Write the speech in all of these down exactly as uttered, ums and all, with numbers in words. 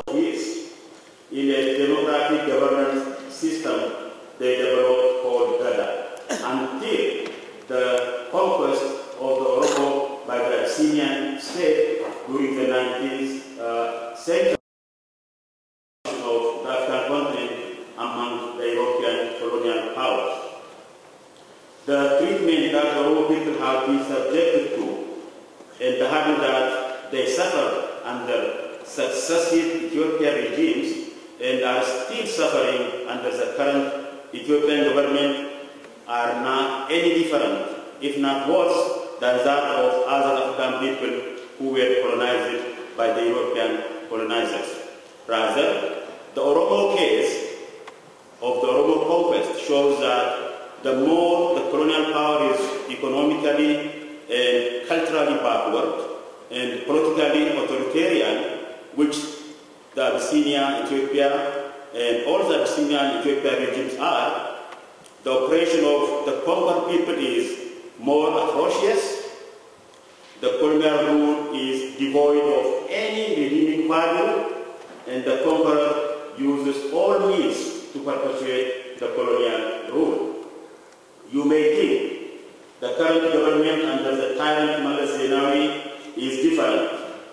of years in a democratic governance system they developed called Gada, until the conquest of the Oromo by the Abyssinian state during the nineteenth uh, century of the African continent among the European colonial powers. The treatment that the Oromo people have been subjected to, and the habit that they suffer under successive Ethiopian regimes and are still suffering under the current Ethiopian government, are not any different, if not worse, than that of other African people who were colonized by the European colonizers. Rather, the Oromo case of the Oromo conquest shows that the more the colonial power is economically and culturally backward and politically authoritarian, which the Abyssinia, Ethiopia, and all the Abyssinian Ethiopian regimes are, the oppression of the conquered people is more atrocious. The colonial rule is devoid of any redeeming value, and the conqueror uses all means to perpetuate the colonial rule. You may think the current government under the tyrant Meles Zenawi is different,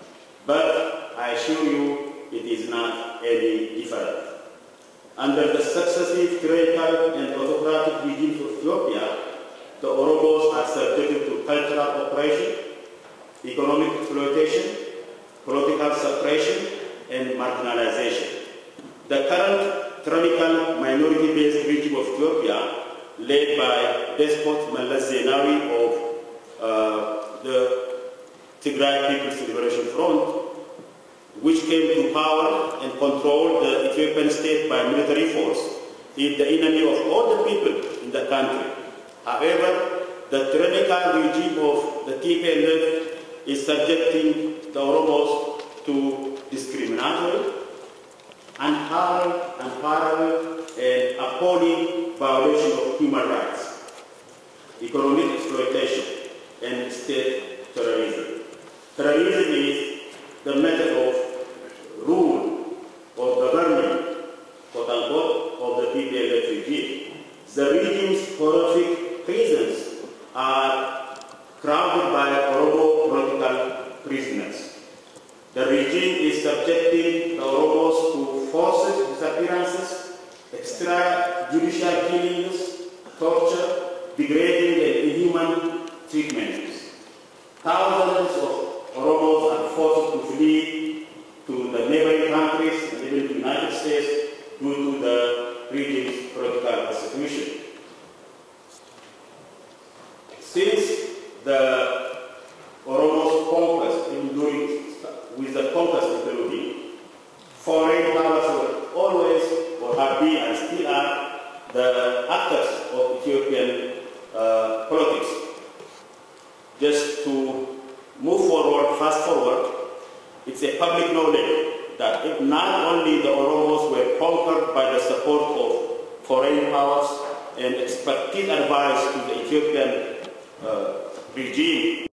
but I assure you it is not any different. Under the successive tyrannical and autocratic regimes of Ethiopia, the Oromos are subjected to cultural oppression, economic exploitation, political suppression, and marginalization. The current tyrannical minority-based regime of Ethiopia, led by despot Meles Zenawi of uh, the Tigray People's Liberation Front, which came to power and controlled the Ethiopian state by military force, is the enemy of all the people in the country. However, the tyrannical regime of the T P L F is subjecting the Oromos to discriminatory, unparalleled, unparalleled and appalling violation of human rights, economic exploitation, and state terrorism. Terrorism is the method of rule or government, quote unquote, of the T P L F regime. The regime's horrific prisons are crowded by Oromo political prisoners. The regime is subjecting the Oromos to forced disappearances, extrajudicial killings, torture, degrading and inhuman treatments. Thousands of Oromos are forced to flee to the neighboring countries and even the United States due to the regime's political persecution. Since the Oromos conquest, even during with the conquest including, foreign powers were always, or have been and still are, the actors of Ethiopian uh, politics. Just to move forward, fast forward, it's a public knowledge that if not only the Oromos were conquered by the support of foreign powers and expertise advice to the Ethiopian uh, regime,